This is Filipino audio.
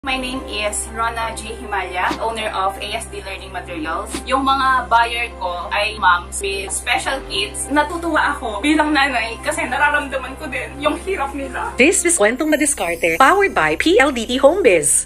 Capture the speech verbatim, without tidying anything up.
My name is Rona G. Himalya, owner of A S D Learning Materials. Yung mga buyer ko ay moms with special kids. Natutuwa ako bilang nanay kasi nararamdaman ko din yung hirap nila. This is Kwentong Madiskarte, powered by P L D T Homebiz.